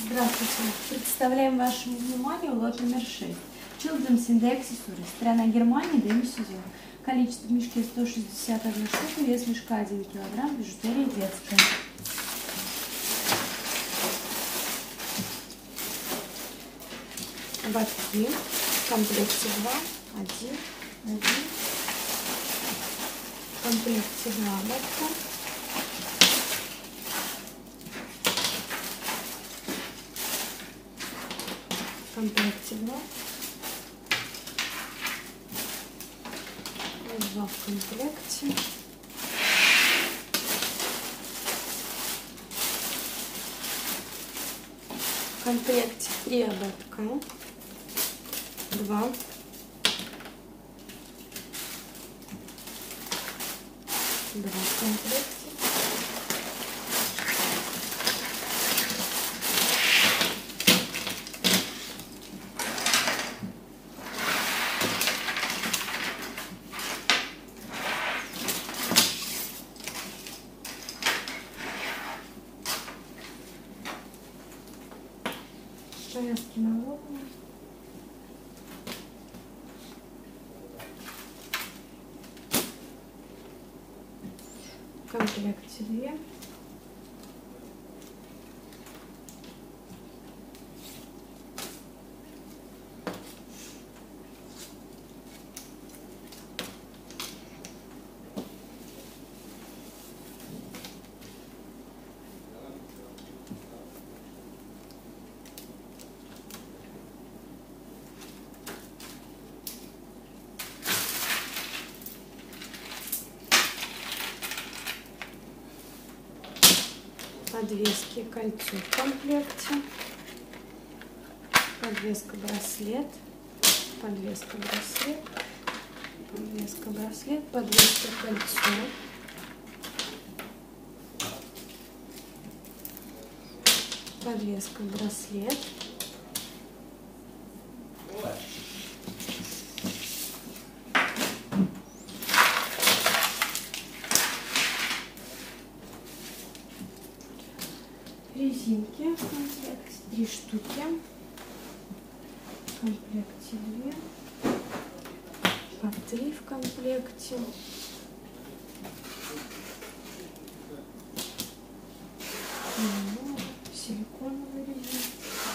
Здравствуйте! Представляем вашему вниманию лот номер 6. Children's in the Accessories. Страна Германия, демо-сезон. Количество в мешке 161 штука, вес мешка 1 кг, бижутерия детская. Ободки. В комплекте 2, 1. В комплекте 2 ободка. В комплекте 2. Два в комплекте. В комплекте 3 ободка. 2. 2 в комплекте. Повязки на лоб. В комплекте 2. Подвески, кольцо в комплекте, подвеска, браслет, подвеска, браслет, подвеска, браслет, подвеска, кольцо, подвеска, браслет, резинки в комплекте 3 штуки, в комплекте 2, по 3 в комплекте, силиконовые резинки,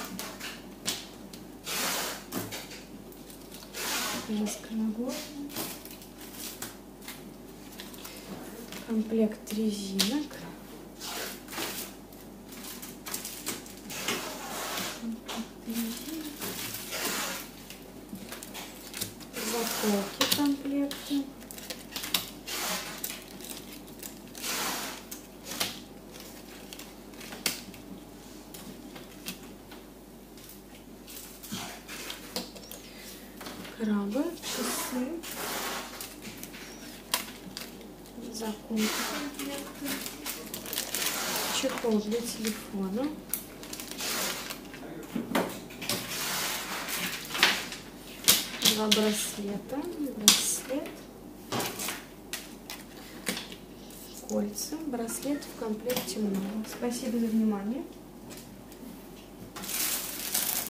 низконагорная, комплект резинок. Заколки в комплекте. Крабы, часы. Заколки в комплекте. Чехол для телефона. Два браслета, браслет, кольца, браслет в комплекте много. Спасибо за внимание.